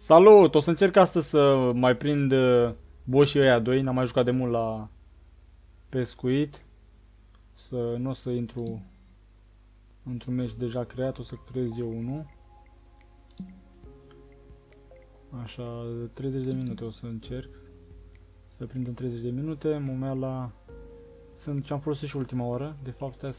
Salut! O să încerc astăzi să mai prind boșii ăia doi. N-am mai jucat de mult la pescuit. Nu o să intru într-un meci deja creat, o să creez eu unul. Așa, 30 de minute o să încerc. Să prind în 30 de minute. Momeala sunt ce am folosit și ultima oară. De fapt, stai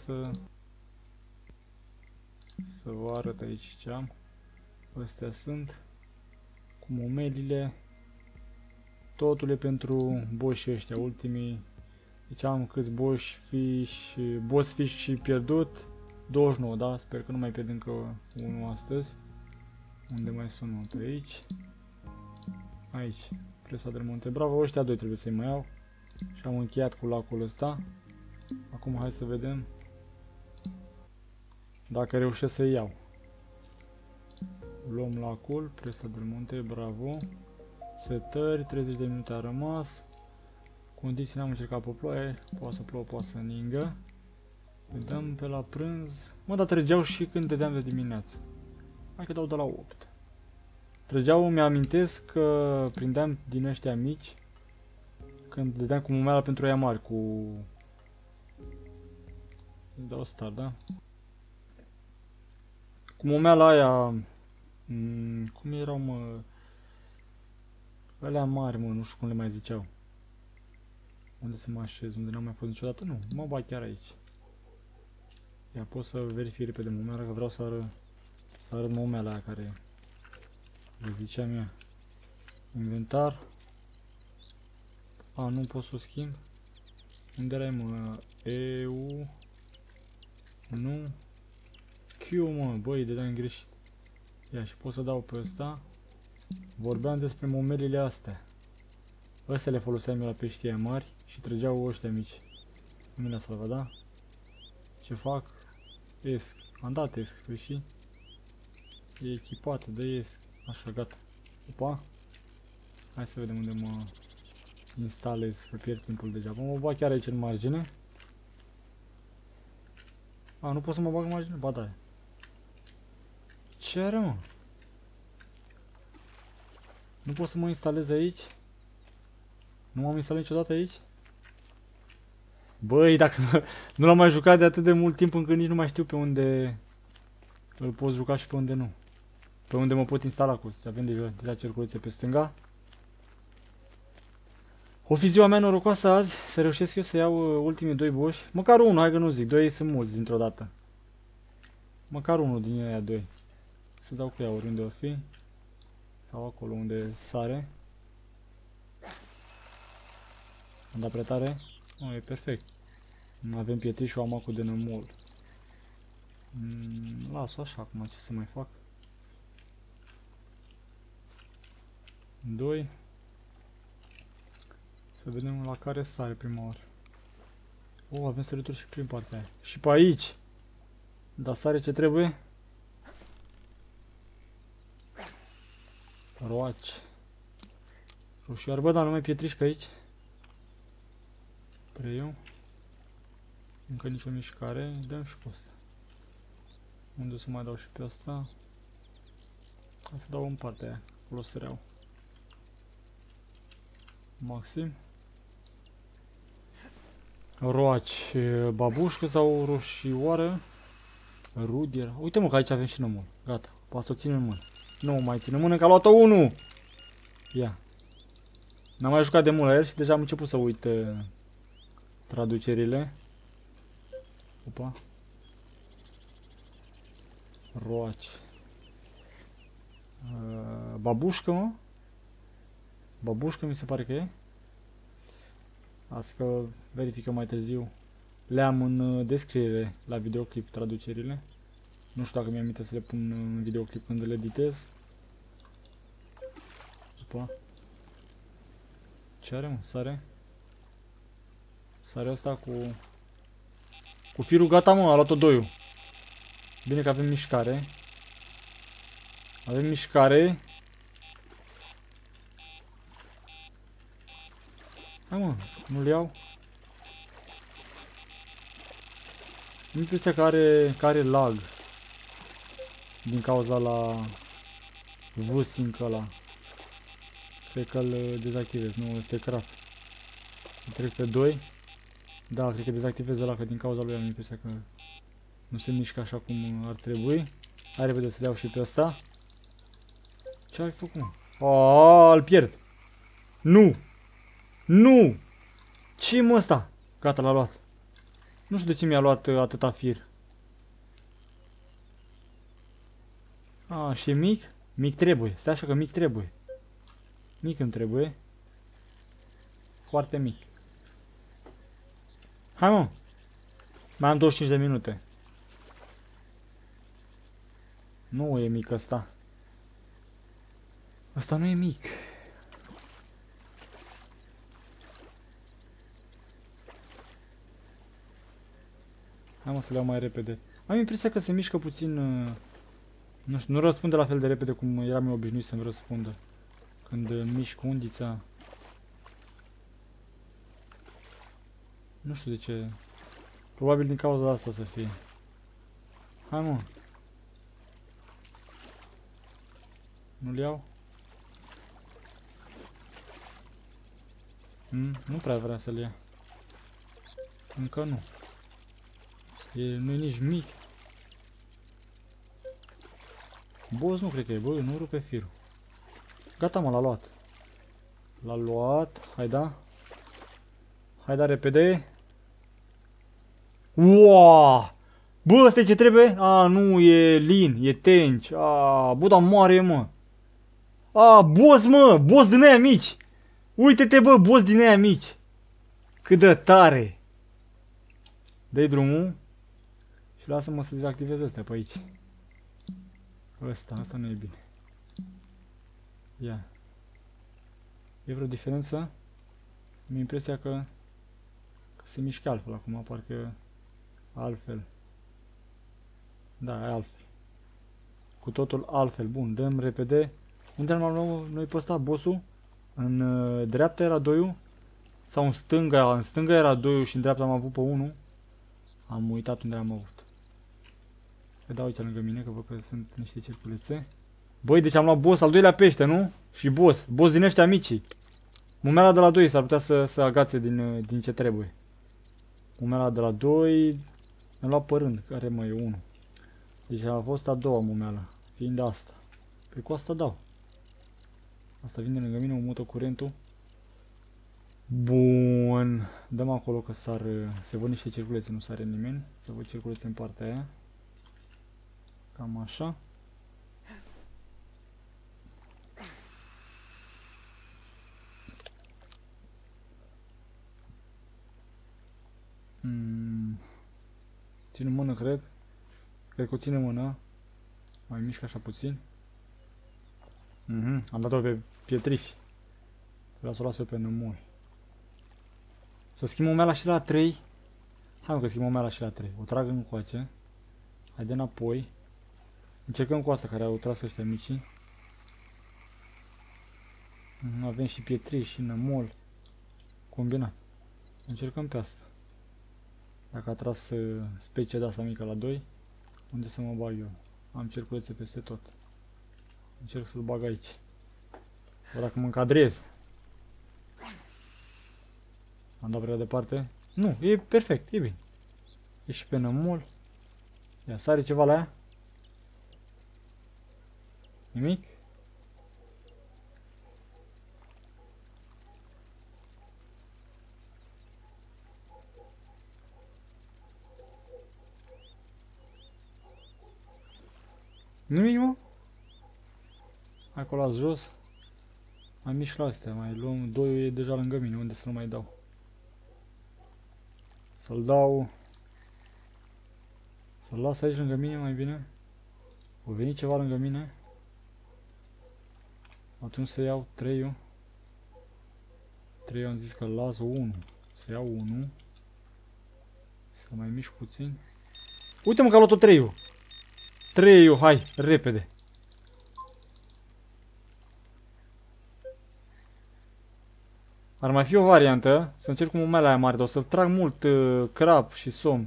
să vă arăt aici ce am. Astea sunt cu momelile. Totul e pentru boșii ăștia, ultimii. Deci am câți boss fish și pierdut 29, da? Sper că nu mai pierd încă unul astăzi. Unde mai sunt pe aici? Aici, Presa del Monte Bravo. Ăștia doi trebuie să-i mai iau. Și am încheiat cu lacul ăsta. Acum hai să vedem dacă reușesc să-i iau. Luăm lacul, Presa del Monte Bravo. Setări, 30 de minute a rămas. Condiții n-am încercat pe ploaie. Poate să plouă, poate să ningă. Dăm pe la prânz. Mă, dar trăgeau și când dădeam de dimineață. Hai că dau de la 8. Trăgeau, mi-amintesc că prindeam din ăștia mici. Când dădeam cu mumeala pentru aia mari. Cu... dau start, da? Cu mumeala aia... cum erau, mă? Alea mari, mă, nu știu cum le mai ziceau. Unde să mă așez? Unde n-am mai fost niciodată? Nu, mă bag chiar aici. Ia, pot să verific repede momeala, că vreau să arăt momeala aia care le ziceam ea. Inventar. A, nu pot să o schimb. Unde erai, mă? EU. Nu. Q, mă, băi, dădeam greșit. Ia, și pot să dau pe ăsta. Vorbeam despre momelile astea. Astea le foloseam eu la peștii mari și trăgeau ăștia mici. Nu mi-a salvat, da? Ce fac? Esc. Am dat esc, păi și? E echipată de esc. Așa, gata. Opa. Hai să vedem unde mă instalez, că pierd timpul degeaba. Mă bag chiar aici în margine. A, nu pot să mă bag în margine? Ba da. Ce are, mă? Nu pot să mă instalez aici? Nu m-am instalat niciodată aici? Băi, dacă nu l-am mai jucat de atât de mult timp încât nici nu mai știu pe unde îl pot juca și pe unde nu. Pe unde mă pot instala cu. Avem deja cerculețe pe stânga. O fi ziua mea norocoasă azi să reușesc eu să iau ultimii doi boși. Măcar unul, hai că nu zic. Doi sunt mulți dintr-o dată. Măcar unul din aia doi. Să dau cu ea oriunde o fi. Sau acolo unde sare. Am dat prea tare? Nu, e perfect. Avem pietriș și o amacul de nămol. Las-o așa acum, ce să mai fac? 2. Să vedem la care sare prima oară. Oh, avem sărituri și prin partea aia. Și pe aici. Dar sare ce trebuie? Roaci. Roșioar, bă, dar nu mai pietriș pe aici. Preiau. Încă nicio mișcare. Dăm și pe asta. Unde să mai dau și pe asta? Hai să dau în partea aia. Acolo săreau. Maxim. Roaci. Babușcă sau roșioară? Rudier. Uite, mă, că aici avem și nămol. Gata. Poate să o țin în mână. Nu mai țin în mână, că a luat-o 1. Ia. N-am mai jucat de mult la el și deja am început să uit traducerile. Opa. Roaci. Babușcă, mă? Babușcă mi se pare că e. Asta că verifică mai târziu. Le am în descriere la videoclip traducerile. Nu știu dacă mi-am aminte să le pun în videoclip când le editez. Opa. Ce are, mă? Sare? Sare asta cu firul gata, mă, a luat-o 2. Bine că avem mișcare. Avem mișcare. Hai, mă, nu-l iau. Nu-mi impresia că are lag. Din cauza la V-Sync ăla. Cred că îl dezactivez, nu, este crap. Trec pe 2. Da, cred că dezactivez ăla, că din cauza lui am impresia că nu se mișcă așa cum ar trebui. Hai repede să le iau și pe ăsta. Ce ai făcut? Aaaa, îl pierd. Nu! Nu! Ce mă ăsta? Gata, l-a luat. Nu știu de ce mi-a luat atâta fir. A, și e mic? Mic trebuie. Stai așa că mic trebuie. Mic îmi trebuie. Foarte mic. Hai mă. Mai am 25 de minute. Nu e mic ăsta. Ăsta nu e mic. Hai mă să le iau mai repede. Am impresia că se mișcă puțin... nu știu, nu răspunde la fel de repede cum eram eu obișnuit să-mi răspundă. Când mișc undița. Nu știu de ce. Probabil din cauza asta să fie. Hai mă. Nu-l iau? Nu prea vrea să-l ia. Încă nu. Nu e nici mic. Boss nu cred că e, bă, nu rupe firul. Gata mă, l-a luat. L-a luat, hai da. Hai da repede. Uaaaa! Bă, ăsta e ce trebuie? A, nu, e lin, e tenci. A, bă, dar moare, mă. A, boss, mă, boss din aia mici. Uite-te, bă, boss din aia mici. Cât de tare. Dă-i drumul. Și lasă-mă să dezactivez astea pe aici. Asta nu e bine. Ia. E vreo diferență? Am impresia că se mișcă altfel acum, parcă altfel. Da, e altfel. Cu totul altfel. Bun, dăm repede. Unde am luat noi pe ăsta, bossul? În dreapta era 2-ul? Sau în stânga? În stânga era 2-ul și în dreapta am avut pe 1. Am uitat unde am avut. Îi dau aici lângă mine, că văd că sunt niște cerculețe. Băi, deci am luat boss al doilea pește, nu? Și boss. Boss din ăștia mici. Mumela de la 2 s-ar putea să agațe din ce trebuie. Mumela de la 2... Am luat pe rând, care mai e 1. Deci a fost a doua mumeală, fiind asta. Pe cu asta dau. Asta vine lângă mine, mă mută curentul. Bun. Dăm acolo că se văd niște circulețe, nu sare nimeni. Să văd circulețe în partea aia. Cam așa. Țin în mână, cred. Cred că o ține în mână. Mai mișc așa puțin. Am dat-o pe pietriș. Vreau să o las eu pe nămol. Să schimb umeala și la 3. Hai mă că schimb umeala și la 3. O trag încoace. Haide înapoi. Încercăm cu asta care au tras ăștia mici. Avem și pietriș și nămol. Combinat. Încercăm pe asta. Dacă a tras specia de asta mică la 2, unde să mă bag eu? Am cerculețe peste tot. Încerc să-l bag aici. Văd dacă mă încadrez. Am dat prea departe. Nu, e perfect, e bine. E și pe nămol. Ia, sare ceva la ea? Nimic? Nimic, mă? Hai că o las jos. Mai mișc la astea, mai luăm. 2 e deja lângă mine, unde să nu mai dau? Să-l dau. Să-l las aici lângă mine mai bine. O veni ceva lângă mine. Atunci să iau 3-ul. 3 am zis că las 1. Să iau 1. Să mai mișc puțin. Uite mă că a luat-o 3-ul. 3-ul, hai, repede. Ar mai fi o variantă, să încerc cu mumela aia mare, dar o să trag mult crab și somn.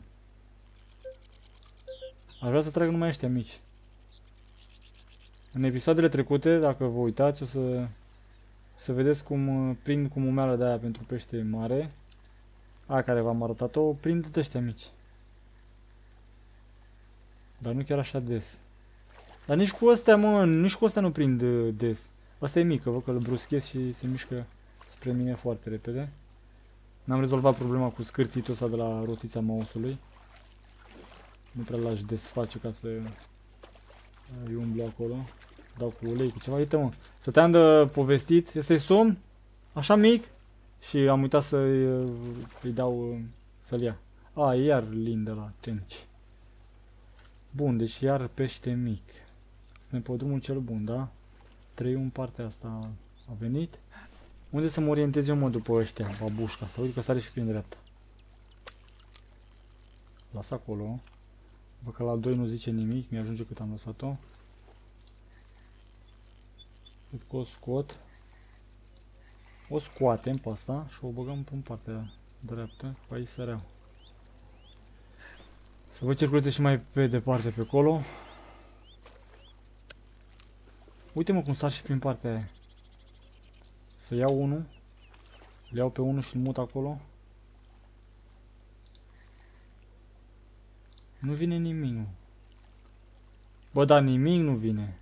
Aș vrea să trag numai ăștia mici. În episoadele trecute, dacă vă uitați, o să Să vedeți cum prind cu mumeală de aia pentru pește mare. Aia care v-am arătat-o, prind de ăștia mici. Dar nu chiar așa des. Dar nici cu astea, mă, nici cu astea nu prind des. Asta e mică, văd că îl bruschez și se mișcă spre mine foarte repede. N-am rezolvat problema cu scârțitul ăsta de la rotița mouse-ului. Nu prea l-aș desface ca să îi umblu acolo. Dau cu ulei, cu ceva. Uite, mă, stăteam de povestit. Este somn, așa mic. Și am uitat să-i dau să-l ia. A, iar lin de la tenci. Bun, deci iar pește mic. Suntem pe drumul cel bun, da? 3 în partea asta a venit. Unde să mă orientez eu, mă, după ăștia? Babușca asta, uite că sare și prin dreapta. Las acolo. Văd că la 2 nu zice nimic, mi-ajunge cât am lăsat-o. Cred că o scot. O scoatem pe asta și o băgăm în partea dreaptă, pe aici săreau. Să vă circuleze și mai pe departe pe acolo. Uite, mă, cum sar și prin partea aia. Să iau unul. Le iau pe unul și îl mut acolo. Nu vine nimic, nu. Bă, dar nimic nu vine.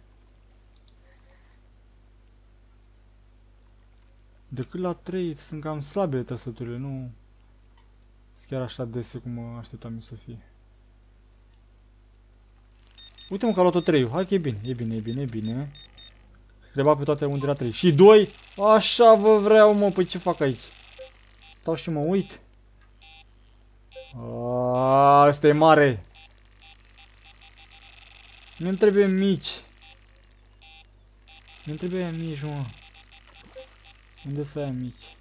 Decât la 3 sunt cam slabe trăsăturile, nu sunt chiar așa dese cum mă așteptam să fie. Uite, mă, că a luat-o 3. Hai că e bine, e bine, e bine, e bine. Treba pe toate unde la 3. Și 2. Așa vă vreau, mă, păi ce fac aici? Stau și mă uit. Asta e mare. Nu-mi trebuie mici. Nu-mi trebuie aia mici, mă. Unde să aia mici?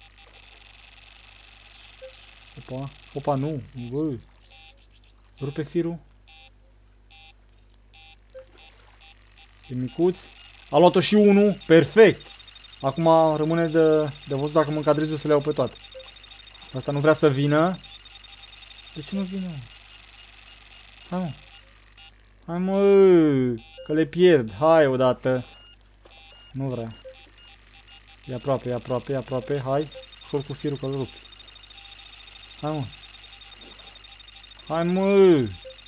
Opa, opa, nu. Bă. Rupe firul. E micuț. A luat-o și unul. Perfect. Acum rămâne de văzut dacă mă încadrez eu să le iau pe toate. Asta nu vrea să vină. De ce nu vine? Hai, mă. Hai, mă. Că le pierd. Hai odată. Nu vrea. E aproape, e aproape, e aproape. Hai. Ușor cu firul că-l rup. Hai, mă. Hai, mă.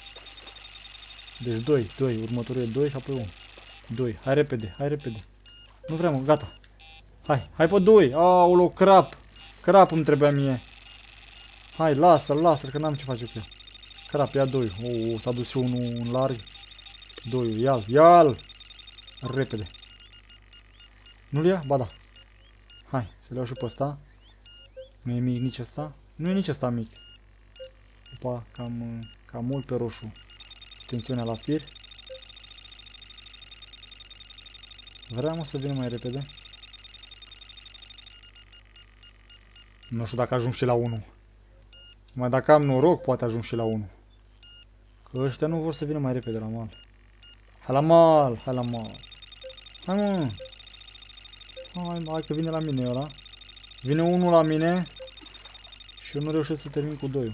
Deci 2, 2. Următorul e 2 și apoi 1. 2. Hai repede, hai repede. Nu vreau, mă, gata. Hai, hai pe 2. Aolo, crap. Crap îmi trebuia mie. Hai, lasă-l, lasă-l, că n-am ce face cu el. Crap, ia 2. S-a dus și unul în larg. 2, ia-l, ia-l. Repede. Nu-l ia? Ba da. Hai, să le iau și pe ăsta. Nu e mic nici ăsta. Nu e nici ăsta mic. Opa, cam mult pe roșu. Tensiunea la fir. Vreau, mă, să vină mai repede. Nu știu dacă ajung și la 1. Mai dacă am noroc, poate ajung și la 1. Că ăștia nu vor să vină mai repede la mal. Hai la mal, hai la mal. Hai, mă. Hai că vine la mine ăla. Vine unul la mine. Și eu nu reușesc să termin cu 2.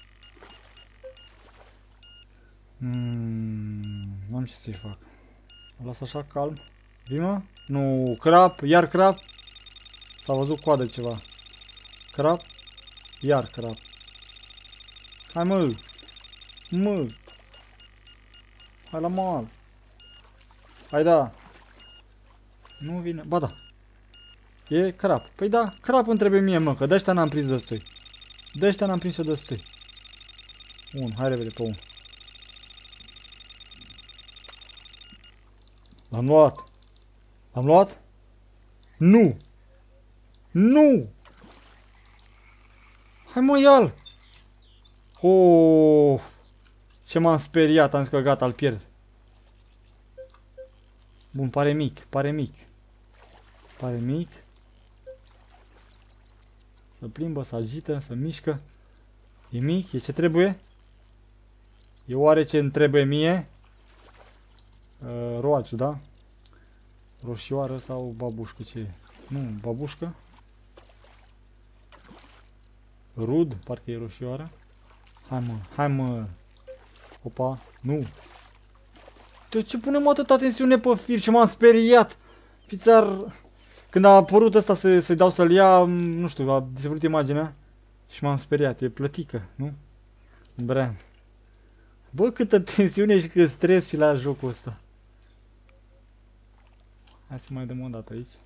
N-am ce să-i fac. O las așa calm. Vii, mă? Nu, crap, iar crap. S-a văzut coadă ceva. Crap. Iar crap. Hai, mă. Mă. Hai la mal. Hai, da. Nu vine. Ba da. E crap. Păi da, crap îmi trebuie mie, mă, că de-aștia n-am prins destui. De-aștia n-am prins-o destui. 1, hai repede pe 1. L-am luat. L-am luat? Nu. Nu. Hai, mă, ia-l. Oh. Ce m-am speriat, am zis că gata, îl pierd. Bun, pare mic, pare mic. Pare mic. Să plimbă, să agită, să mișcă. E mic, e ce trebuie. E oare ce îmi trebuie mie? Roaciu, da? Roșioară sau babușcă, ce e? Nu, babușcă. Rud, parcă e roșioară. Hai, mă, hai, mă. Opa, nu. De ce punem atâta tensiune pe fir? Ce m-am speriat? Fițar... Când a apărut ăsta să-i dau să-l ia, nu știu, a dispărut imaginea și m-am speriat. E plătică, nu? Brea. Bă, câtă tensiune și cât stres și la jocul ăsta. Hai să mai dăm o dată aici.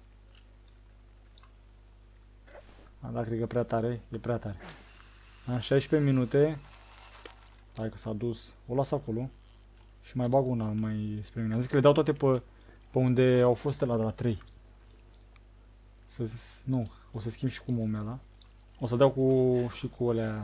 A, da, cred că prea tare, e prea tare. Am 16 minute. Hai că s-a dus. O las acolo. Și mai bag una mai spre mine. Am zis că le dau toate pe unde au fost la 3. Nu, o să schimb și cu momela. O să dau și cu alea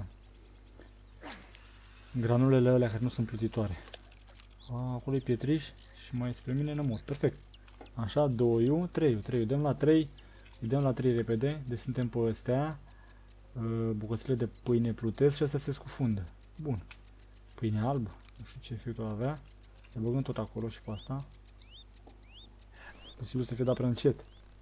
granulele alea care nu sunt plutitoare. Acolo e pietriș și mai spre mine nămot. Perfect. Așa, 2-ul, 3-ul, 3-ul. Dăm la 3. Îi dăm la 3 repede. Deci suntem pe astea. Bucățele de pâine plutesc și astea se scufundă. Bun. Pâine albă. Nu știu ce efect va avea. Le băgăm tot acolo și pe asta. Posibil să fie dat prea încet.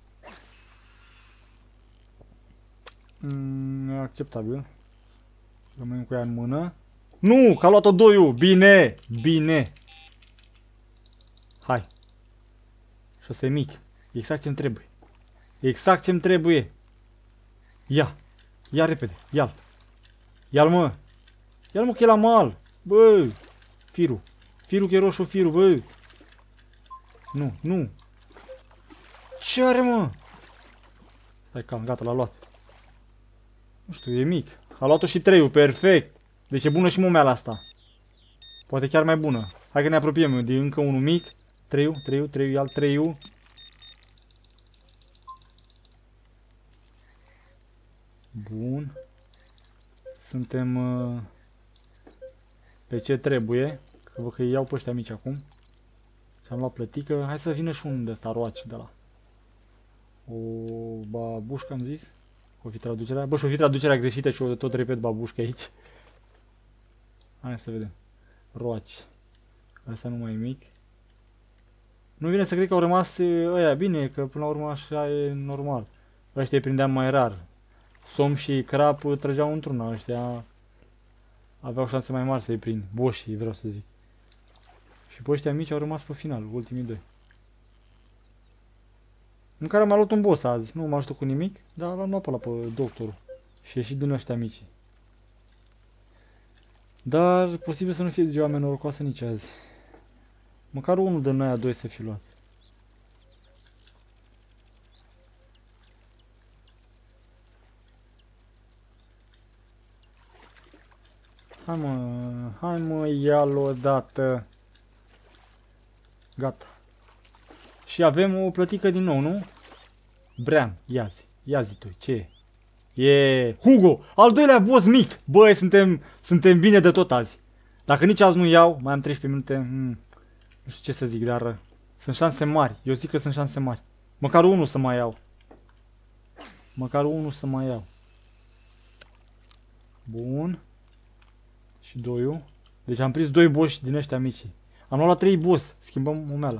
Acceptabil. Rămânem cu ea în mână. Nu! Că a luat-o 2-ul! Bine! Bine! Hai! Și ăsta e mic. Exact ce-mi trebuie. Exact ce-mi trebuie. Ia! Ia repede! Ia-l! Ia-l, mă! Ia-l, mă, că e la mal! Bă! Firul! Firul, că e roșu firul, bă! Nu, nu! Ce are, mă? Stai calm, gata, l-a luat. Nu știu, e mic. A luat-o și 3-ul, perfect! Deci e bună și momeala asta. Poate chiar mai bună. Hai că ne apropiem de încă unul mic. 3-ul, 3-ul, 3-ul, ia-l 3-ul. Bun. Suntem pe ce trebuie. Că văd că îi iau pe ăștia mici acum. Și-am luat plătică. Hai să vină și un de ăsta roaci de la. O babușcă am zis. O fi traducerea. Bă, și-o fi traducerea greșită și o tot repet babușcă aici. Hai să vedem. Roaci. Asta nu mai e mic. Nu vine să cred că au rămas ăia. Bine, că până la urmă așa e normal. Ăștia îi prindeam mai rar. Som și crap trăgeau într-una. Ăștia aveau șanse mai mari să-i prind. Boșii, vreau să zic. Și pe ăștia mici au rămas pe final, ultimii 2. În care m-a luat un boss azi. Nu m-a ajutat cu nimic, dar l-am luat pe ăla pe doctorul. Și ieșit din ăștia mici. Dar posibil să nu fie ziua mea norocoasă nici azi. Măcar unul din aia 2 să fi luat. Hai mă, ia-l odată. Gata. Și avem o plătică din nou, nu? Brean, ia-zi tu, ce e? E Hugo, al doilea boss mic. Băi, suntem bine de tot azi. Dacă nici azi nu iau, mai am 13 minute. Nu știu ce să zic, dar sunt șanse mari. Eu zic că sunt șanse mari. Măcar unul să mai iau. Măcar unul să mai iau. Bun. Și 2-ul. Deci am prins 2 boss din ăștia mici. Am luat la 3 boss. Schimbăm momeala.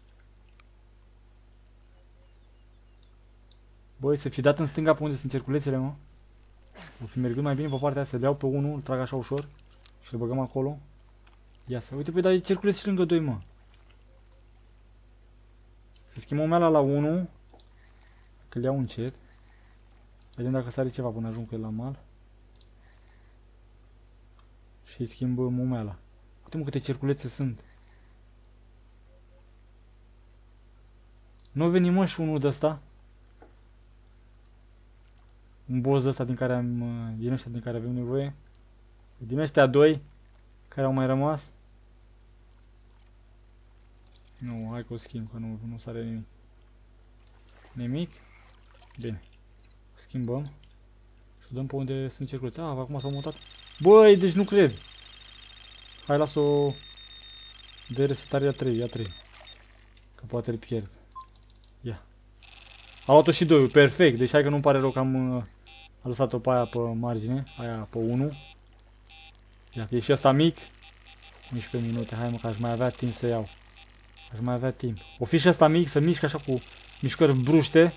Băi, să fi dat în stânga pe unde sunt cerculețele, mă. O fi mergând mai bine pe partea asta. Le iau pe unul, îl trag așa ușor. Și îl băgăm acolo. Ia să, uite, păi, dar e cerculeț și lângă 2, mă. Să schimb momeala la 1. Că le iau încet. Vedem dacă sare ceva până ajung cu el la mal. Și îi schimb momeala. Uite, mă, câte cerculețe sunt. Nu veni, mă, și unul de ăsta. Un boss ăsta din care din ăștia din care avem nevoie. Din ăștia 2 care au mai rămas. Nu, hai că o schimb, că nu sare nimic. Nimic. Bine. Schimbăm. Și dăm pe unde sunt cerculețe. Acum s-au mutat. Băi, deci nu cred. Hai, las-o de resetare, ia 3, ia 3. Că poate îl pierd. Ia. A luat-o și 2, perfect. Deci hai că nu-mi pare rău că am lăsat-o pe aia pe margine. Aia pe 1. Ia, e și ăsta mic. 11 minute, hai mă, că aș mai avea timp să iau. Aș mai avea timp. O fi și ăsta mic, să mișcă așa cu mișcări bruște.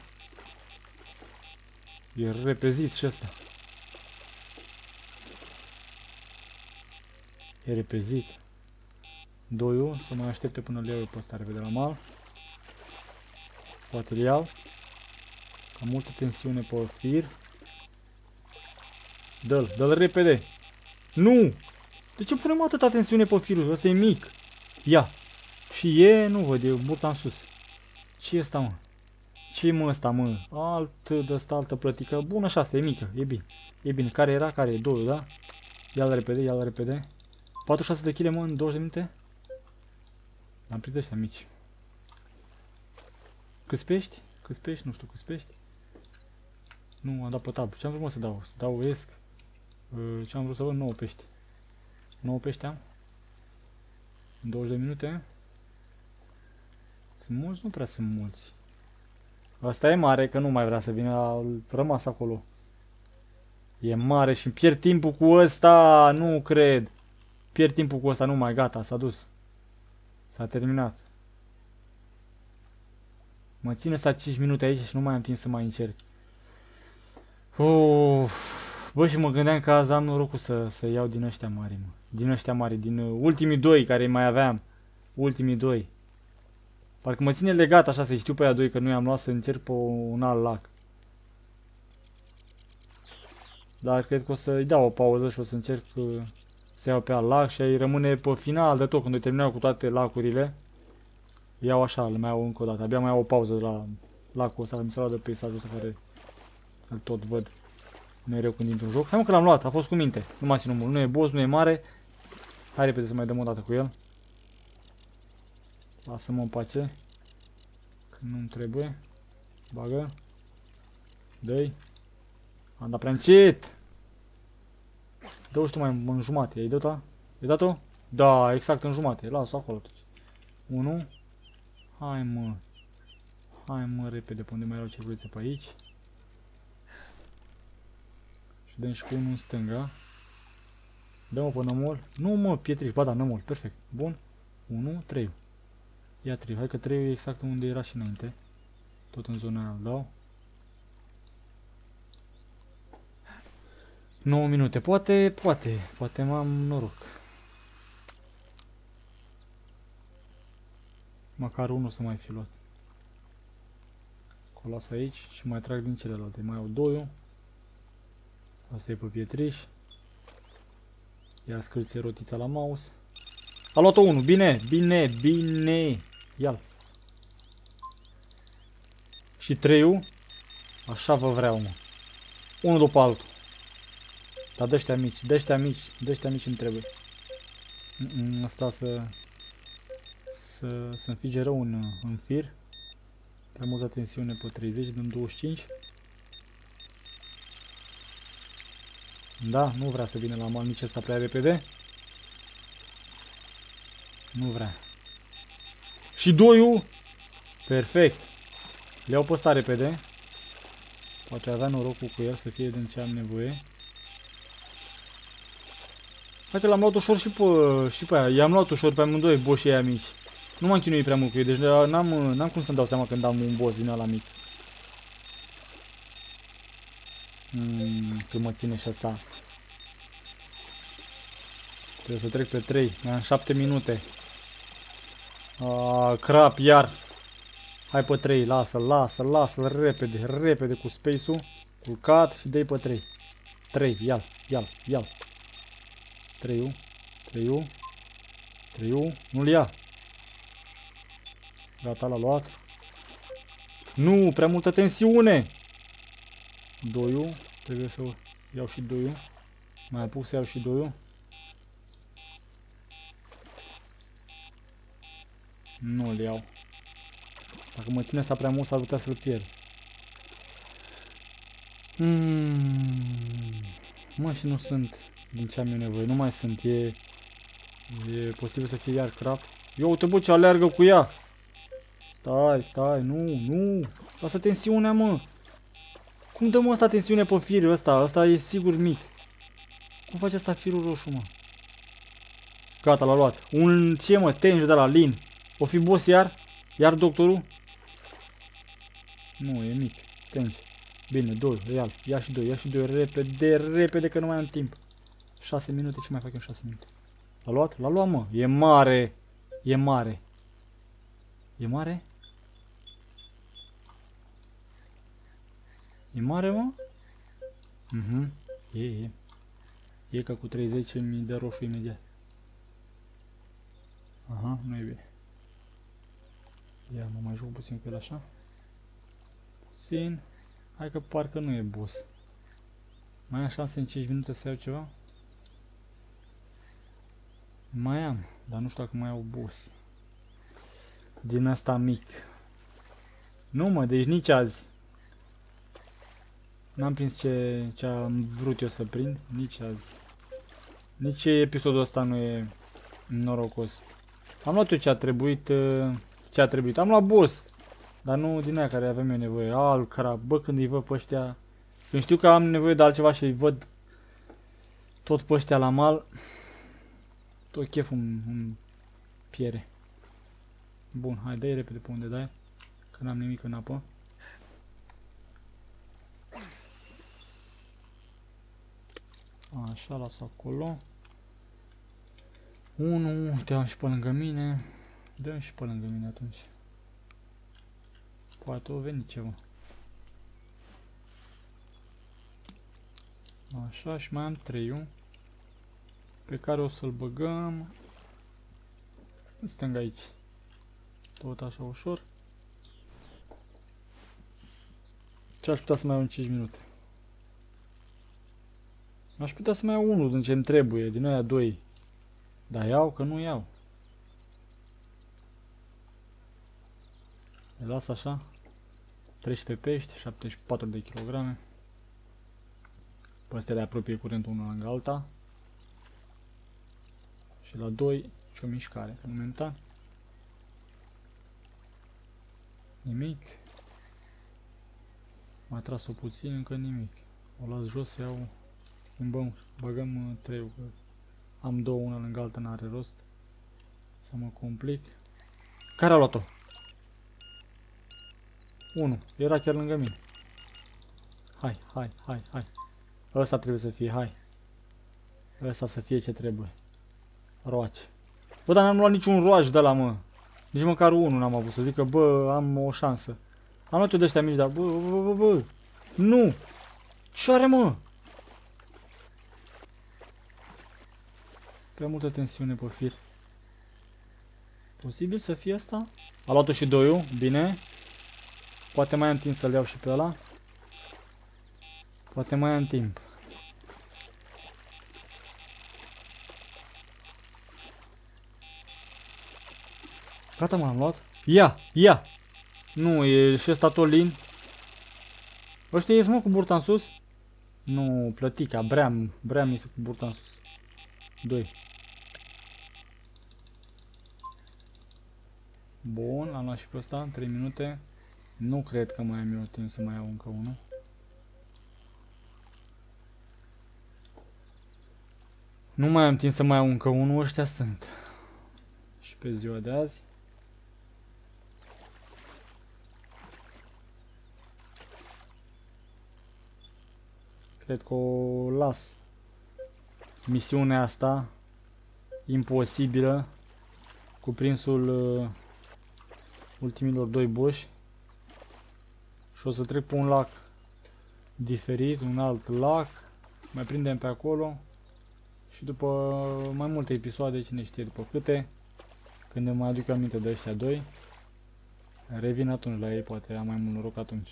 E repezit și ăsta. E repezit. 2-ul, să mai aștepte până le iau pe ăsta repede la mal. Poate îl iau. Am multă tensiune pe fir. Dă-l, dă-l repede. Nu! De ce punem atâta tensiune pe firul? Ăsta e mic. Ia. Și e, nu văd, e burta în sus. Ce e ăsta, mă? Ce e, mă, ăsta, mă? De asta, altă plătică. Bun, așa, asta e mică, e bine. E bine, care era? Care e? 2, da? Ia-l repede, ia-l repede. 46 de kg, mă, în 20 de minute? Am prins ăștia mici. Câți pești? Câți pești? Nu știu, câți pești? Nu, am dat pe tab. Ce-am vrut, mă, să dau? Să dau esc? Ce-am vrut să văd? 9 pești. 9 pești am? În 20 de minute? Sunt mulți? Nu prea sunt mulți. Asta e mare, că nu mai vrea să vină, a rămas acolo. E mare și pierd timpul cu ăsta, nu cred. Pierd timpul cu ăsta, nu mai, gata, s-a dus. S-a terminat. Mă țin ăsta 5 minute aici și nu mai am timp să mai încerc. Bă, și mă gândeam că azi am norocul să iau din ăștia mari, mă. Din ăștia mari, din ultimii 2 care mai aveam. Ultimii 2. Parcă mă ține legat așa să știu pe aia 2 că nu i-am luat să încerc pe un alt lac. Dar cred că o să-i dau o pauză și o să încerc să iau pe alt lac și ai rămâne pe final de tot, când îi terminau cu toate lacurile. Iau așa, le mai iau încă o dată. Abia mai iau o pauză de la lacul ăsta, că mi se luat de peisajul ăsta care îl tot văd mereu când intru în joc. Hai, mă, că l-am luat, a fost cu minte. Nu m-a ținut mult, nu e boss, nu e mare. Hai repede să mai dăm o dată cu el. Lasă-mă în pace. Că nu-mi trebuie. Bagă. Dă-i. Am dat prea încet. Dă-o și tu mai în jumate. Ai dat-o? Ai dat-o? Da, exact în jumate. Lasă-o acolo. 1. Hai, mă. Hai, mă, repede. Pe unde mai erau cerculițe pe aici. Și dăm și cu unul în stânga. Dă-mă pe nămol. Nu, mă, pietriș. Ba da, nămol. Perfect. Bun. 1, 3. Ia 3. Hai că 3 e exact unde era și înainte. Tot în zona aia îl dau. 9 minute. Poate m-am noroc. Măcar unul să mai fi luat. O las aici și mai trag din celelalte. Mai au 2. Asta e pe pietriș. Iar scârție rotița la mouse. A luat-o 1. Bine, bine, bine. Ia-l. Și 3-ul. Așa vă vreau, mă. Unul după altul. Dar dă-știa mici, dă-știa mici, dă-știa mici îmi trebuie. Asta să înfige rău în fir. Prea multă tensiune pe 30, dăm 25. Da, nu vrea să vină la mal nici ăsta prea repede. Nu vrea. Și 2-ul. Perfect. Le iau pe ăsta repede. Poate avea norocul cu el să fie din ce am nevoie. Hai că l-am luat ușor și pe aia. I-am luat ușor pe amândoi boșii aia mici. Nu m-am chinuit prea mult cu ei, deci n-am cum să-mi dau seama când am un boss din ăla mic. Că mă ține și asta. Trebuie să trec pe 3. Mai am 7 minute. Crap, iar. Hai pe 3, lasă-l repede, repede cu space-ul. Culcat și dai pe 3. 3, ia-l. 3-ul. Nu-l ia. Gata, l-a luat. Nu, prea multă tensiune. 2-ul. Trebuie să iau și 2-ul. Mai apuc să iau și 2-ul. Nu-l iau. Dacă mă ține asta prea mult, s-ar putea să-l pierd. Mă, și nu sunt din ce am eu nevoie. Nu mai sunt. E posibil să fie iar crap. Ia uite, bă, ce aleargă cu ea. Stai, nu. Lasă tensiunea, mă. Cum dăm ăsta tensiune pe firul ăsta? Ăsta e sigur mic. Cum face asta firul roșu, mă? Gata, l-a luat. Un ce, mă? Tenju de la Lin. O fi boss iar? Iar doctorul? Nu, e mic. Tenju. Bine, 2, ia și 2, repede, că nu mai am timp. 6 minute, ce mai fac eu 6 minute? L-a luat? L-a luat, mă. E mare. E mare. E mare, mă? Mhm. E. E că cu 30 mi dă roșu imediat. Aha, nu e bine. Ia, mă mai joc puțin cu el așa. Puțin. Hai că parcă nu e boss. Mai am șanse în 5 minute să iau ceva? Mai am, dar nu știu dacă mai au boss. Din asta mic. Nu mă, deci nici azi. N-am prins ce am vrut eu să prind, nici azi. Nici episodul ăsta nu e norocos. Am luat eu ce a trebuit. Am luat boss. Dar nu din aia care avem eu nevoie. Al crap, bă, când îi văd pe ăștia. Când știu că am nevoie de altceva și îi văd tot pe ăștia la mal, tot cheful îmi piere. Bun, hai, dai repede pe unde dai, că n-am nimic în apă. Așa, las acolo. 1, te am și pe lângă mine. Dăm și pe lângă mine atunci. Poate o veni ceva. Așa, și mai am 3 pe care o să-l băgăm în stânga aici. Tot așa ușor. Ce aș putea să mai iau în 5 minute? Aș putea să mai iau unul din ce-mi trebuie, din aia 2. Dar iau că nu iau. Le las așa. 13 pești, 74 de kilograme. Pe astea le apropie curentul una lângă alta. Și la 2 și o mișcare momentan. Nimic. Mai tras-o puțin, încă nimic. O las jos, iau. Schimbăm, băgăm 3, că am 2 una lângă alta, n-are rost să mă complic. Care a luat-o? 1, era chiar lângă mine. Hai. Ăsta trebuie să fie, hai. Ăsta să fie ce trebuie. Roace. Bă, dar n-am luat niciun roaș de la, mă. Nici măcar unul n-am avut să zic că, bă, am o șansă. Am luat eu de ăștia mici, dar, bă. Nu! Ce are, mă? Prea multă tensiune pe fir. Posibil să fie asta? A luat-o și 2-ul, bine. Poate mai am timp să-l iau și pe ăla. Poate mai am timp. Gata, m-am luat. Ia! Nu, e și ăsta tot lin. Ăștia ies, mă, cu burta în sus? Nu, plătica, bream iese cu burta în sus. 2. Bun, l-am luat și pe ăsta, 3 minute. Nu cred că mai am eu timp să mai iau încă unul. Nu mai am timp să mai iau încă unul, ăștia sunt. Și pe ziua de azi. Cred că o las. Misiunea asta imposibilă, cuprinsul ultimilor 2 boși. Și o să trec pe un lac diferit, un alt lac. Mai prindem pe acolo. Și după mai multe episoade, cine știe după câte, când îmi mai aduc aminte de ăștia 2, revin atunci la ei, poate am mai mult noroc atunci.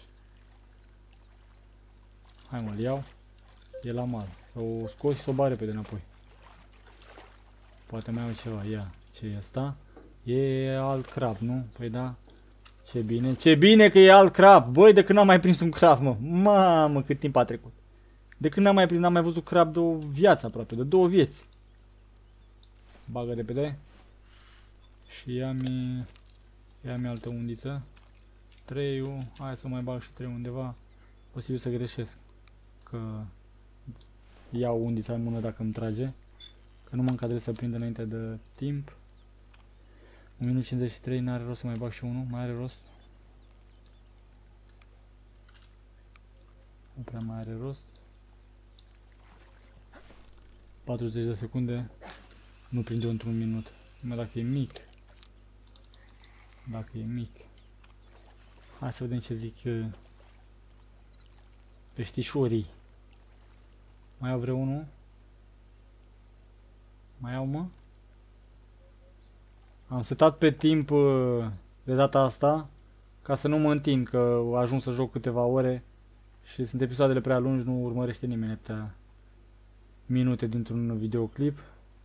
Hai, mă-l iau. E la mal. Să o scos și să o bag repede înapoi. Poate mai au ceva. Ia, ce e asta? E alt crab, nu? Păi da. Ce bine că e alt crab. Băi, de când n-am mai prins un crab, mă. Mamă, cât timp a trecut. De când n-am mai prins, n-am mai văzut crab de o viață aproape, de 2 vieți. Bagă repede. Și ia-mi altă undiță. 3-ul. Hai să mai bag și 3 undeva. Posibil să greșesc. Că iau undița în mână dacă îmi trage. Că nu mă încadrez să prind înainte de timp. 1 minut 53, n-are rost să mai bag și unul. Mai are rost. Nu prea mai are rost. 40 de secunde. Nu prinde într-un minut. Numai dacă e mic. Dacă e mic. Hai să vedem ce zic Peștișorii. Mai au vreunul? Mai au, mă? Am setat pe timp de data asta, ca să nu mă întind, că ajung să joc câteva ore și sunt episoadele prea lungi, nu urmărește nimeni atâtea minute dintr-un videoclip.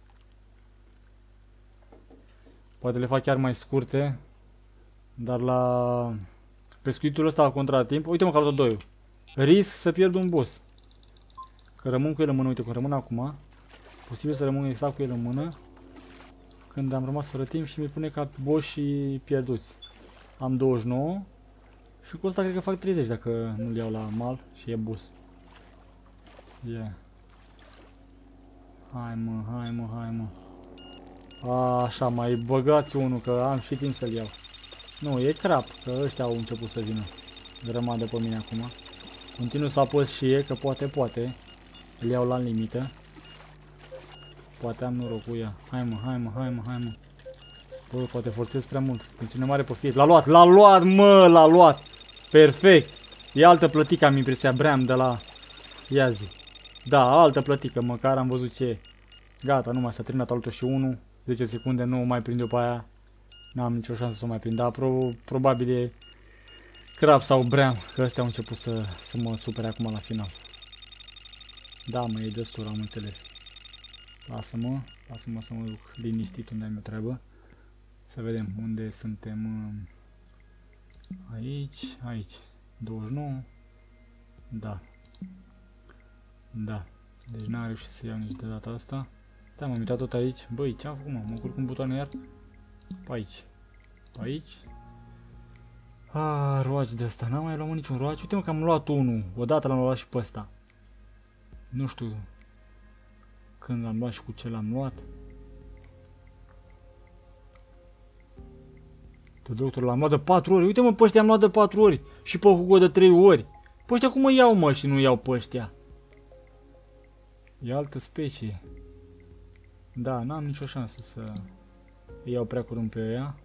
Poate le fac chiar mai scurte, dar la pescuitul ăsta la contratimp, uite mă că am luat 2-ul. Risc să pierd un boss. Că rămân cu el în mână, uite cum rămân acum. Posibil să rămân exact cu el în mână când am rămas fără timp și mi pune ca boss și pierduți. Am 29 și cu asta cred că fac 30 dacă nu-l iau la mal și e boss. Yeah. Hai mă, hai mă, hai mă. Așa, mai băgați unul că am și timp să-l iau. Nu, e crap, că ăștia au început să vină grămadă pe mine acum. Continuu să apăs și e, că poate. Îl iau la limită. Poate am noroc cu ea. Hai mă, hai mă, hai mă, hai mă. Bă, poate forțez prea mult. Tensiune mare pe fiet. L-a luat, mă, l-a luat. Perfect. E altă plătică, am impresia, Bream de la... Ia zi. Da, altă plătică, măcar am văzut ce e. Gata, nu mai s-a terminat altul și 1. 10 secunde, nu mai prind eu pe aia. N-am nicio șansă să o mai prind, dar probabil e crab sau Bream, că ăstea au început să mă supere acum la final. Da, mă, e destul, am înțeles. Lasă-mă să mă duc liniștit unde am eu treabă. Să vedem unde suntem. Aici. 29. Da. Deci n-am reușit să iau nici de data asta. Da, m-am uitat tot aici. Băi, ce-am făcut, mă? Mă curc un butoane iar? Pe aici. Roaci de asta. N-am mai luat niciun roaci. Uite mă că am luat unul. Odată l-am luat și pe ăsta. Nu știu când l-am luat și cu ce l-am luat. De doctor l-am luat de 4 ori. Uite mă, pe ăștia am luat de 4 ori. Și pe Hugo de 3 ori. Pe ăștia cum mă iau, mă, și nu iau pe ăștia? E altă specie. Da, n-am nicio șansă să iau prea curând pe ea.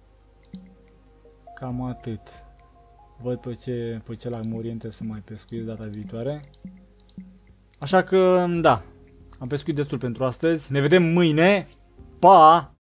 Cam atât. Văd pe ce la mă orientez să mai pescuiesc data viitoare. Așa că, da. Am pescuit destul pentru astăzi. Ne vedem mâine. Pa!